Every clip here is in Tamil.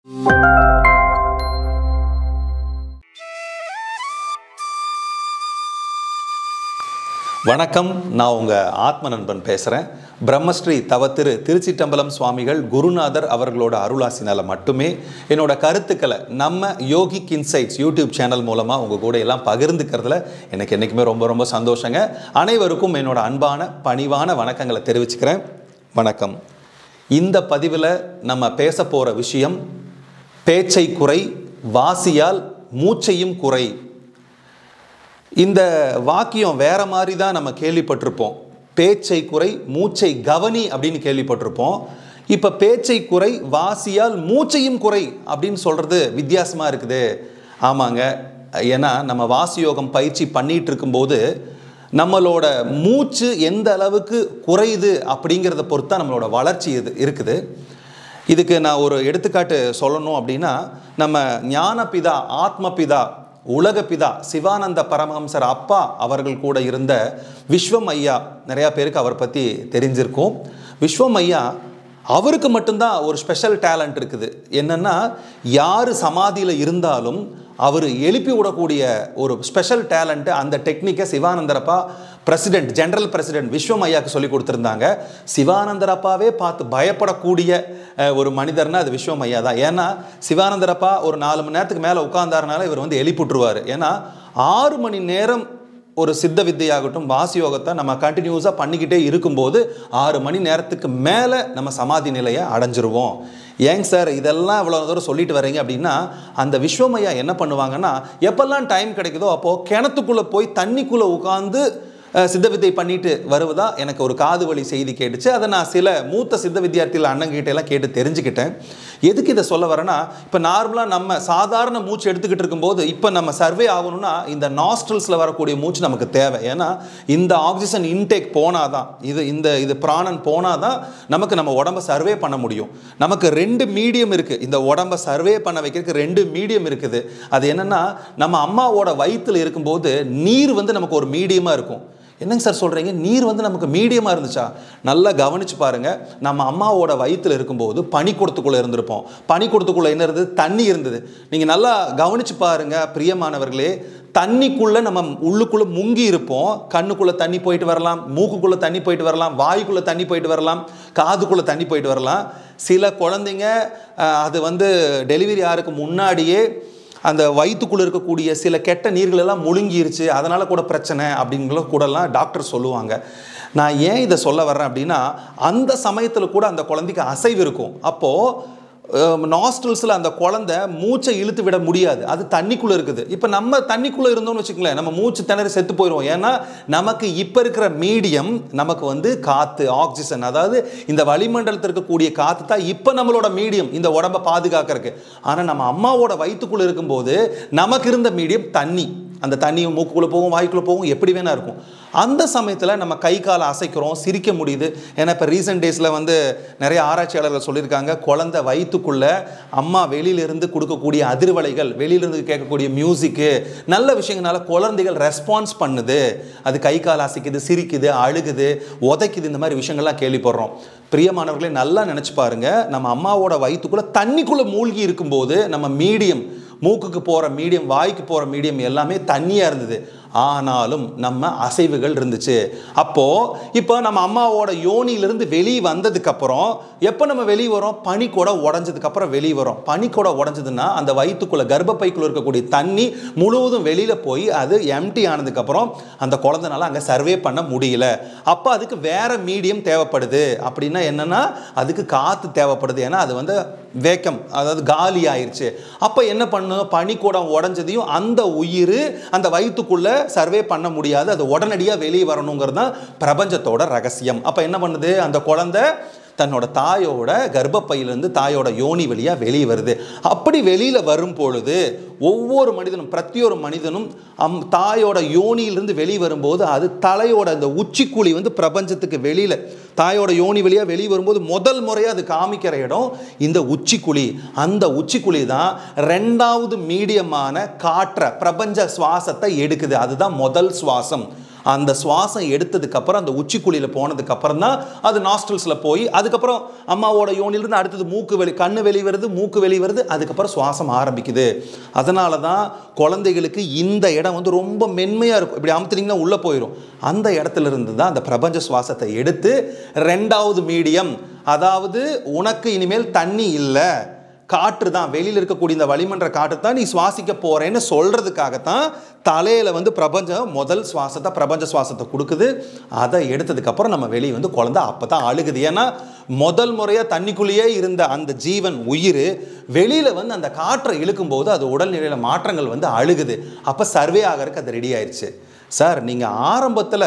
வணக்கம், நான் உங்கள் ஆத்ம நண்பன் பேசுகிறேன். பிரம்மஸ்ரீ தவத்திரு திருச்சிட்டம்பலம் சுவாமிகள் குருநாதர் அவர்களோட அருளாசினால் மட்டுமே என்னோட கருத்துக்களை நம்ம யோகிக் இன்சைட்ஸ் யூடியூப் சேனல் மூலமாக உங்கள் கூட எல்லாம் பகிர்ந்துக்கிறதுல எனக்கு என்றைக்குமே ரொம்ப ரொம்ப சந்தோஷங்க. அனைவருக்கும் என்னோட அன்பான பணிவான வணக்கங்களை தெரிவிச்சுக்கிறேன். வணக்கம். இந்த பதிவில் நம்ம பேச போகிற விஷயம் பேச்சை குறை, வாசியால் மூச்சையும் குறை. இந்த வாக்கியம் வேற மாதிரி தான் நம்ம கேள்விப்பட்டிருப்போம். பேச்சை குறை, மூச்சை கவனி அப்படின்னு கேள்விப்பட்டிருப்போம். இப்போ பேச்சை குறை, வாசியால் மூச்சையும் குறை அப்படின்னு சொல்கிறது வித்தியாசமாக இருக்குது. ஆமாங்க, ஏன்னா நம்ம வாசி யோகம் பயிற்சி பண்ணிகிட்டு இருக்கும்போது நம்மளோட மூச்சு எந்த அளவுக்கு குறையுது அப்படிங்கிறத பொறுத்து தான் நம்மளோட வளர்ச்சி இருக்குது. இதுக்கு நான் ஒரு எடுத்துக்காட்டு சொல்லணும் அப்படின்னா, நம்ம ஞானபிதா, ஆத்மபிதா, உலகபிதா சிவானந்த பரமஹம்சர் அப்பா அவர்கள் கூட இருந்த விஸ்வம் ஐயா, நிறையா பேருக்கு அவர் பற்றி தெரிஞ்சிருக்கும். விஸ்வம் ஐயா அவருக்கு மட்டும்தான் ஒரு ஸ்பெஷல் டேலண்ட் இருக்குது. என்னென்னா, யார் சமாதியில் இருந்தாலும் அவர் எழுப்பி விடக்கூடிய ஒரு ஸ்பெஷல் டேலண்ட்டு, அந்த டெக்னிக்கை சிவானந்தரப்பா ஜெனரல் பிரசிடென்ட் விஸ்வம் ஐயாவுக்கு சொல்லி கொடுத்துருந்தாங்க. சிவானந்தரப்பாவே பார்த்து பயப்படக்கூடிய ஒரு மனிதர்னா அது விஸ்வம் ஐயா தான். ஏன்னா சிவானந்தரப்பா ஒரு 4 மணி நேரத்துக்கு மேலே உட்கார்ந்தாருனால இவர் எழுப்பிட்டுருவார். ஏன்னா 6 மணி நேரம் ஒரு சித்த வித்தையாகட்டும், வாசி யோகத்தை நம்ம கண்டினியூஸாக பண்ணிக்கிட்டே இருக்கும்போது 6 மணி நேரத்துக்கு மேலே நம்ம சமாதி நிலையை அடைஞ்சிருவோம். ஏங்க சார் இதெல்லாம் இவ்வளோ தூரம் சொல்லிட்டு வரீங்க அப்படின்னா, அந்த விஸ்வமையா என்ன பண்ணுவாங்கன்னா, எப்பெல்லாம் டைம் கிடைக்குதோ அப்போது கிணத்துக்குள்ளே போய் தண்ணிக்குள்ளே உட்காந்து சித்த வித்தை பண்ணிட்டு வருவதா எனக்கு ஒரு காது வழி செய்தி கேட்டுச்சு. அதை நான் சில மூத்த சித்த வித்தியார்த்திகள் அண்ணங்கிட்டெல்லாம் கேட்டு தெரிஞ்சுக்கிட்டேன். எதுக்கு இதை சொல்ல வரேன்னா, இப்போ நார்மலாக நம்ம சாதாரண மூச்சு எடுத்துக்கிட்டு இருக்கும்போது இப்போ நம்ம சர்வே ஆகணும்னா இந்த நாஸ்ட்ரல்ஸில் வரக்கூடிய மூச்சு நமக்கு தேவை. ஏன்னா இந்த ஆக்சிஜன் இன்டேக் போனால் தான், இது பிராணன் போனால் தான் நமக்கு நம்ம உடம்பை சர்வே பண்ண முடியும். நமக்கு 2 மீடியம் இருக்குது. இந்த உடம்பை சர்வே பண்ண வைக்கிறதுக்கு 2 மீடியம் இருக்குது. அது என்னென்னா, நம்ம அம்மாவோட வயிற்றில் இருக்கும்போது நீர் நமக்கு ஒரு மீடியமாக இருக்கும். என்னங்க சார் சொல்கிறீங்க, நீர் நமக்கு மீடியமாக இருந்துச்சா? நல்லா கவனித்து பாருங்கள். நம்ம அம்மாவோட வயிற்றில் இருக்கும்போது பனிக்கூடத்துக்குள்ளே இருந்திருப்போம். பனிக்கூடத்துக்குள்ளே என்ன இருந்தது? தண்ணி இருந்தது. நீங்கள் நல்லா கவனித்து பாருங்கள் பிரியமானவர்களே. தண்ணிக்குள்ளே நம்ம உள்ளுக்குள்ளே முங்கி இருப்போம். கண்ணுக்குள்ளே தண்ணி போயிட்டு வரலாம், மூக்குக்குள்ளே தண்ணி போயிட்டு வரலாம், வாய்க்குள்ளே தண்ணி போயிட்டு வரலாம், காதுக்குள்ளே தண்ணி போயிட்டு வரலாம். சில குழந்தைங்க அது டெலிவரி ஆகிறதுக்கு முன்னாடியே அந்த வயிற்றுக்குள்ளே இருக்கக்கூடிய சில கெட்ட நீர்களெல்லாம் முழுங்கிருச்சு, அதனால் கூட பிரச்சனை அப்படிங்கிற கூடலாம் டாக்டர் சொல்லுவாங்க. நான் ஏன் இதை சொல்ல வர்றேன் அப்படின்னா, அந்த சமயத்தில் கூட அந்த குழந்தைக்கு அசைவு இருக்கும். அப்போது நாஸ்ட்ரல்ஸில் அந்த குழந்தை மூச்சை இழுத்து விட முடியாது, அது தண்ணிக்குள்ளே இருக்குது. இப்போ நம்ம தண்ணிக்குள்ளே இருந்தோம்னு வச்சுக்கங்களேன், நம்ம மூச்சு திணறி செத்து போயிடுவோம். ஏன்னா நமக்கு இப்போ இருக்கிற மீடியம் நமக்கு காற்று, ஆக்சிஜன், அதாவது இந்த வளிமண்டலத்தில் இருக்கக்கூடிய காற்று தான் இப்போ நம்மளோட மீடியம் இந்த உடம்பை பாதுகாக்கிறதுக்கு. ஆனால் நம்ம அம்மாவோட வயிற்றுக்குள்ளே இருக்கும்போது நமக்கு இருந்த மீடியம் தண்ணி. அந்த தண்ணியும் மூக்குக்குள்ளே போகும், வாய்க்குள்ளே போகும், எப்படி வேணா இருக்கும். அந்த சமயத்தில் நம்ம கை காலை அசைக்கிறோம், சிரிக்க முடியுது. ஏன்னா இப்போ ரீசெண்ட் டேஸில் நிறைய ஆராய்ச்சியாளர்கள் சொல்லியிருக்காங்க, குழந்தை வயிற்றுக்குள்ளே அம்மா வெளியிலிருந்து கொடுக்கக்கூடிய அதிர்வலைகள், வெளியிலிருந்து கேட்கக்கூடிய மியூசிக்கு, நல்ல விஷயங்களால குழந்தைகள் ரெஸ்பான்ஸ் பண்ணுது. அது கை கால் அசைக்குது, சிரிக்குது, அழுகுது, உதைக்குது, இந்த மாதிரி விஷயங்கள்லாம் கேள்விப்படுறோம். பிரியமானவர்களே, நல்லா நினச்சி பாருங்கள். நம்ம அம்மாவோட வயிற்றுக்குள்ளே தண்ணிக்குள்ளே மூழ்கி இருக்கும்போது நம்ம மீடியம், மூக்குக்கு போகிற மீடியம், வாய்க்கு போகிற மீடியம் எல்லாமே தண்ணியாக இருந்தது. ஆனாலும் நம்ம அசைவுகள் இருந்துச்சு. இப்போ நம்ம அம்மாவோட யோனியிலிருந்து வெளியே வந்ததுக்கப்புறம் எப்போ நம்ம வெளியே வரோம்? பனிக்கூட உடஞ்சதுக்கப்புறம் வெளியே வரோம். பனிக்கூட உடஞ்சதுன்னா அந்த வயிற்றுக்குள்ளே கர்ப்பப்பைக்குள்ளே இருக்கக்கூடிய தண்ணி முழுவதும் வெளியில் போய் அது எம்டி ஆனதுக்கப்புறம் அந்த குழந்தைனால அங்கே சர்வே பண்ண முடியல. அப்போ அதுக்கு வேற மீடியம் தேவைப்படுது. அப்படின்னா என்னென்னா, அதுக்கு காற்று தேவைப்படுது. ஏன்னா அது வேக்கம், அதாவது காலி ஆயிடுச்சு. அப்போ என்ன பண்ணணும்? பனிக்கூடம் உடஞ்சதையும் அந்த உயிர் அந்த வயிற்றுக்குள்ளே சர்வே பண்ண முடியாது, அது உடனடியாக வெளியே வரணுங்கிறது தான் பிரபஞ்சத்தோட ரகசியம். அப்போ என்ன பண்ணுது? அந்த குழந்தை தன்னோட தாயோட கர்ப்பப்பையிலிருந்து தாயோட யோனி வழியாக வெளியே வருது. அப்படி வெளியில் வரும் பொழுது ஒவ்வொரு மனிதனும், பிரத்தியொரு மனிதனும் தாயோட யோனியிலிருந்து வெளியே வரும்போது அது தலையோட அந்த உச்சிக்குழி பிரபஞ்சத்துக்கு வெளியில் தாயோட யோனி வழியாக வெளியே வரும்போது முதல் முறையாக அது காமிக்கிற இடம் இந்த உச்சிக்குழி. அந்த உச்சிக்குழி தான் 2வது மீடியமான காற்றை, பிரபஞ்ச சுவாசத்தை எடுக்குது. அதுதான் முதல் சுவாசம். அந்த சுவாசம் எடுத்ததுக்கப்புறம் அந்த உச்சிக்குழியில் போனதுக்கப்புறம் தான் அது நாஸ்ட்ரல்ஸில் போய் அதுக்கப்புறம் அம்மாவோட யோனிலிருந்து அடுத்தது மூக்கு வெளி கண்ணு வெளிவருது, மூக்கு வெளிவருது, அதுக்கப்புறம் சுவாசம் ஆரம்பிக்குது. அதனால தான் குழந்தைகளுக்கு இந்த இடம் வந்து ரொம்ப மென்மையாக இருக்கும். இப்படி அமுத்துனீங்கன்னா உள்ளே போயிடும். அந்த இடத்துல இருந்து தான் அந்த பிரபஞ்ச சுவாசத்தை எடுத்து 2வது மீடியம், அதாவது உனக்கு இனிமேல் தண்ணி இல்லை, காற்று தான், வெளியில் இருக்கக்கூடிய இந்த வளிமன்ற காற்று தான் நீ சுவாசிக்க போறேன்னு சொல்றதுக்காகத்தான் தலையில வந்து பிரபஞ்சம் முதல் சுவாசத்தை பிரபஞ்ச சுவாசத்தை கொடுக்குது. அதை எடுத்ததுக்கப்புறம் நம்ம வெளியே வந்து குழந்தை அப்பதான் அழுகுது. ஏன்னா முதல் முறையாக தண்ணிக்குள்ளேயே இருந்த அந்த ஜீவன் உயிர் வெளியில் வந்து அந்த காற்றை இழுக்கும் போது அது உடல்நிலையில் மாற்றங்கள் வந்து அழுகுது. அப்போ சர்வே ஆகிறதுக்கு அது ரெடி ஆயிடுச்சு. சார் நீங்கள் ஆரம்பத்தில்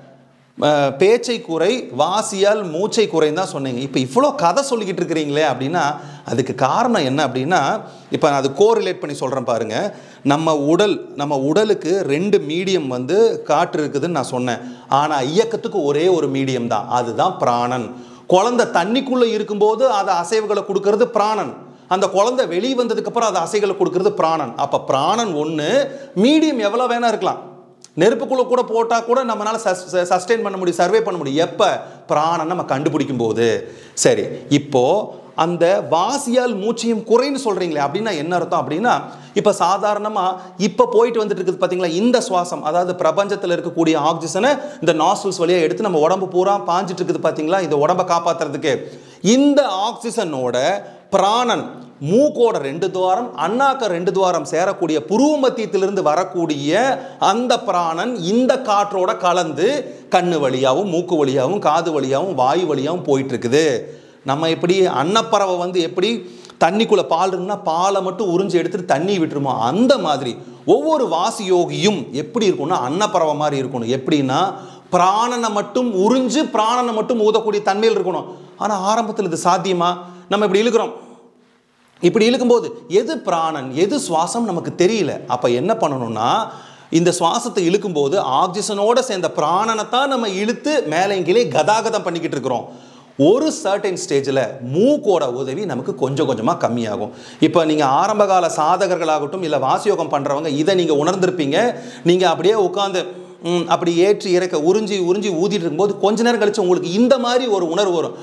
பேச்சை குறை, வாசியால் மூச்சை குறைன்னு தான் சொன்னீங்க. இப்போ இவ்வளோ கதை சொல்லிக்கிட்டு இருக்கிறீங்களே அப்படின்னா அதுக்கு காரணம் என்ன அப்படின்னா, இப்போ நான் அது கோரிலேட் பண்ணி சொல்கிறேன் பாருங்கள். நம்ம உடலுக்கு 2 மீடியம் வந்து காற்று இருக்குதுன்னு நான் சொன்னேன். ஆனால் இயக்கத்துக்கு ஒரே ஒரு மீடியம் தான், அதுதான் பிராணன். குழந்தை தண்ணிக்குள்ளே இருக்கும்போது அதை அசைவுகளை கொடுக்கறது பிராணன். அந்த குழந்தை வெளியே வந்ததுக்கப்புறம் அதை அசைகளை கொடுக்கறது பிராணன். அப்போ பிராணன் ஒன்று, மீடியம் எவ்வளோ வேணா இருக்கலாம். நெருப்புக்குள்ள கூட போட்டால் கூட நம்மளால சஸ்டெயின் பண்ண முடியும், சர்வே பண்ண முடியும். எப்போ? பிராணன் நம்ம கண்டுபிடிக்கும் போது. சரி, இப்போ அந்த வாசியால் மூச்சையும் குறைன்னு சொல்றீங்களே, அப்படின்னா என்ன அர்த்தம் அப்படின்னா, இப்போ சாதாரணமாக இப்போ போயிட்டு வந்துட்டு இருக்குது பார்த்தீங்களா, இந்த சுவாசம், அதாவது பிரபஞ்சத்தில் இருக்கக்கூடிய ஆக்சிஜனை இந்த நாஸ்ட்ரல்ஸ் வழியாக எடுத்து நம்ம உடம்பு பூரா பாஞ்சிட்டு இருக்குது பார்த்தீங்களா, இந்த உடம்பை காப்பாற்றுறதுக்கு. இந்த ஆக்சிஜனோட பிராணன் மூக்கோட 2 துவாரம், அண்ணாக்க 2 துவாரம் சேரக்கூடிய புருவ மத்தியத்திலிருந்து வரக்கூடிய அந்த பிராணன் இந்த காற்றோட கலந்து கண்ணு வழியாகவும் மூக்கு வழியாகவும் காது வழியாகவும் வாயு வழியாகவும் போயிட்டு இருக்குது. நம்ம எப்படி அன்னப்பறவை வந்து எப்படி தண்ணிக்குள்ளே பால் இருக்குன்னா பாலை மட்டும் உறிஞ்சி எடுத்துட்டு தண்ணி விட்டுருமோ, அந்த மாதிரி ஒவ்வொரு வாசி யோகியும் எப்படி இருக்கும்னா அன்னப்பறவை மாதிரி இருக்கணும். எப்படின்னா பிராணனை மட்டும் உறிஞ்சு பிராணனை மட்டும் ஊதக்கூடிய தன்மையில் இருக்கணும். ஆனால் ஆரம்பத்தில் இது சாத்தியமா? நம்ம இப்படி இழுக்கிறோம். இப்படி இழுக்கும்போது எது பிராணன் எது சுவாசம் நமக்கு தெரியல. அப்போ என்ன பண்ணணும்னா, இந்த சுவாசத்தை இழுக்கும்போது ஆக்சிஜனோட சேர்ந்த பிராணனை தான் நம்ம இழுத்து மேலே கீழே கதாகதம் பண்ணிக்கிட்டு இருக்கிறோம். ஒரு சர்டைன் ஸ்டேஜில் மூக்கோட உதவி நமக்கு கொஞ்சம் கொஞ்சமாக கம்மியாகும். இப்போ நீங்கள் ஆரம்பகால சாதகர்களாகட்டும் இல்லை வாசியோகம் பண்ணுறவங்க இதை நீங்கள் உணர்ந்திருப்பீங்க. நீங்கள் அப்படியே உட்காந்து அப்படி ஏற்றி இறக்க உறிஞ்சி ஊதிட்டு இருக்கும்போது கொஞ்ச நேரம் கழிச்சு உங்களுக்கு இந்த மாதிரி ஒரு உணர்வு வரும்.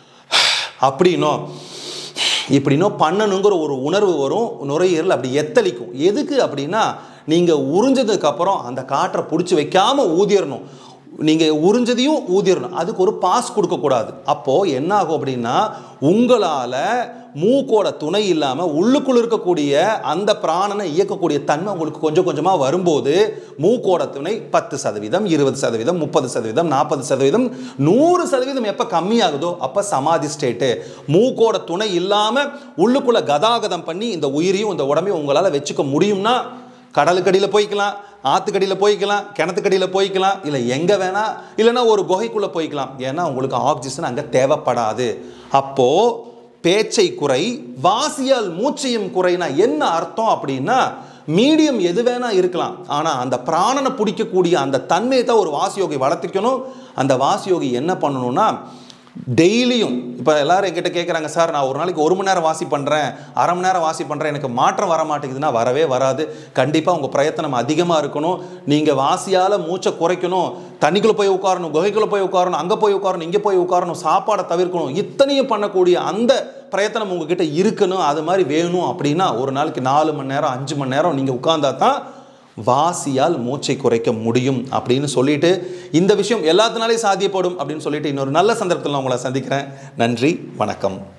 இப்படின்னோ பண்ணணுங்கிற ஒரு உணர்வு வரும். நுரையீரல் அப்படி எத்தளிக்கும். எதுக்கு அப்படின்னா, நீங்கள் உறிஞ்சதுக்கப்புறம் அந்த காற்றை பிடிச்சி வைக்காமல் ஊதிடணும். நீங்கள் உறிஞ்சதையும் ஊதிடணும். அதுக்கு ஒரு பாஸ் கொடுக்கக்கூடாது. அப்போது என்ன ஆகும் அப்படின்னா, உங்களால் மூக்கோட துணை இல்லாமல் உள்ளுக்குள் இருக்கக்கூடிய அந்த பிராணனை இயக்கக்கூடிய தன்மை உங்களுக்கு கொஞ்சம் கொஞ்சமாக வரும்போது மூக்கோட துணை 10%, 20%, 30%, 40%, 100% எப்போ கம்மியாகுதோ அப்போ சமாதி ஸ்டேட்டு. மூக்கோட துணை இல்லாமல் உள்ளுக்குள்ளே கதாகதம் பண்ணி இந்த உயிரையும் இந்த உடம்பையும் உங்களால் வச்சுக்க முடியும்னா கடலுக்கடியில் போய்க்கலாம், ஆற்றுக்கடியில் போய்க்கலாம், கிணத்துக்கடியில் போய்க்கலாம், இல்லை எங்கே வேணால், இல்லைன்னா ஒரு குகைக்குள்ளே போய்க்கலாம். ஏன்னா உங்களுக்கு ஆக்சிஜன் அங்கே தேவைப்படாது. அப்போது பேச்சை குறை, வாசியால் மூச்சையும் குறைனா என்ன அர்த்தம் அப்படின்னா, மீடியம் எது வேணா இருக்கலாம், ஆனால் அந்த பிராணனை பிடிக்கக்கூடிய அந்த தன்மையை தான் ஒரு வாசியோகி வளர்த்திக்கணும். அந்த வாசியோகி என்ன பண்ணணும்னா, டெய்லியும் இப்போ எல்லாரும் என்கிட்ட கேட்குறாங்க, சார் நான் ஒரு நாளைக்கு 1 மணி நேரம் வாசி பண்ணுறேன், அரை மணி நேரம் வாசி பண்ணுறேன், எனக்கு மாற்றம் வர மாட்டேங்குதுன்னா வரவே வராது. கண்டிப்பாக உங்கள் பிரயத்தனம் அதிகமாக இருக்கணும். நீங்கள் வாசியால் மூச்சை குறைக்கணும், தண்ணிக்குள்ளே போய் உட்காரணும், குகைக்குள்ளே போய் உட்காரணும், அங்கே போய் உட்காரணும், இங்கே போய் உட்காரணும், சாப்பாடை தவிர்க்கணும், இத்தனையும் பண்ணக்கூடிய அந்த பிரயத்தனம் உங்ககிட்ட இருக்கணும். அது மாதிரி வேணும் அப்படின்னா ஒரு நாளைக்கு 4 மணி நேரம் 5 மணி நேரம் நீங்கள் உட்கார்ந்தா தான் வாசியால் மூச்சை குறைக்க முடியும் அப்படின்னு சொல்லிட்டு, இந்த விஷயம் எல்லாத்தினாலே சாத்தியப்படும் அப்படின்னு சொல்லிட்டு இன்னொரு நல்ல சந்தர்ப்பத்தில் நான் உங்களை சந்திக்கிறேன். நன்றி, வணக்கம்.